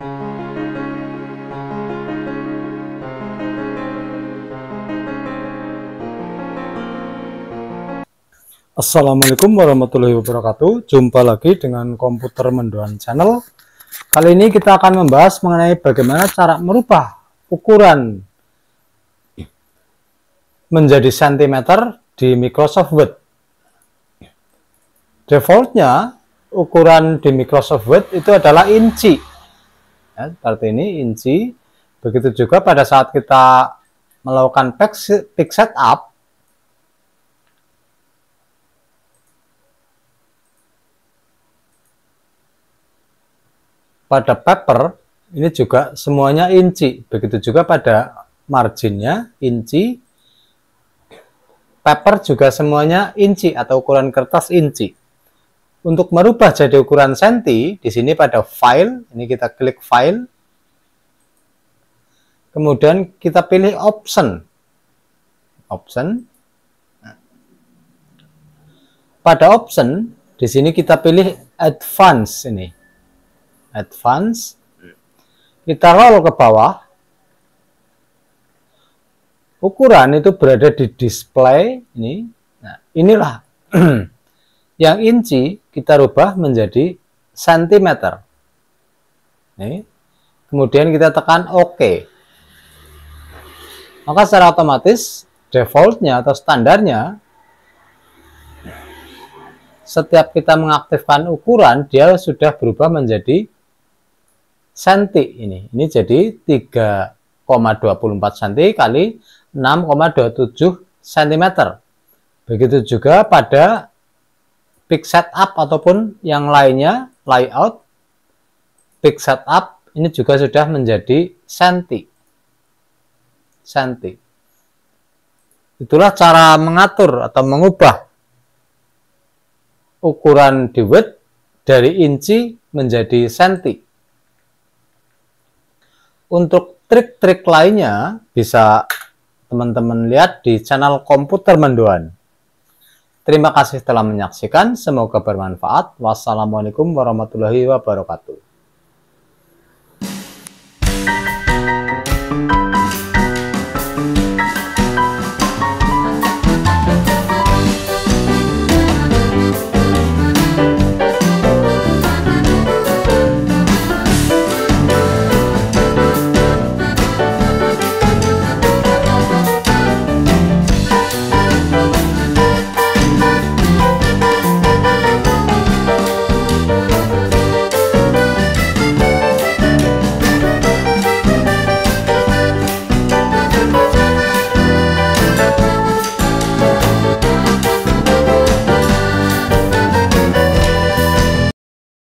Assalamualaikum warahmatullahi wabarakatuh. Jumpa lagi dengan Komputer Mendoan Channel. Kali ini kita akan membahas mengenai bagaimana cara merubah ukuran menjadi sentimeter di Microsoft Word. Defaultnya ukuran di Microsoft Word itu adalah inci. Ya, seperti ini inci. Begitu juga pada saat kita melakukan pick setup. Pada paper ini juga semuanya inci, begitu juga pada marginnya inci, paper juga semuanya inci atau ukuran kertas inci. Untuk merubah jadi ukuran senti, di sini pada file, ini kita klik file, kemudian kita pilih option. Pada option, di sini kita pilih advance ini. Advance, kita roll ke bawah, ukuran itu berada di display ini. Nah, inilah yang inci kita rubah menjadi sentimeter. Nih. Kemudian kita tekan OK. Maka secara otomatis defaultnya atau standarnya, setiap kita mengaktifkan ukuran dia sudah berubah menjadi senti ini jadi 3,24 cm kali 6,27 cm. Begitu juga pada pick setup ataupun yang lainnya, layout pick setup ini juga sudah menjadi senti. Itulah cara mengatur atau mengubah ukuran di Word dari inci menjadi senti. Untuk trik-trik lainnya bisa teman-teman lihat di channel Komputer Mendoan. Terima kasih telah menyaksikan, semoga bermanfaat. Wassalamualaikum warahmatullahi wabarakatuh.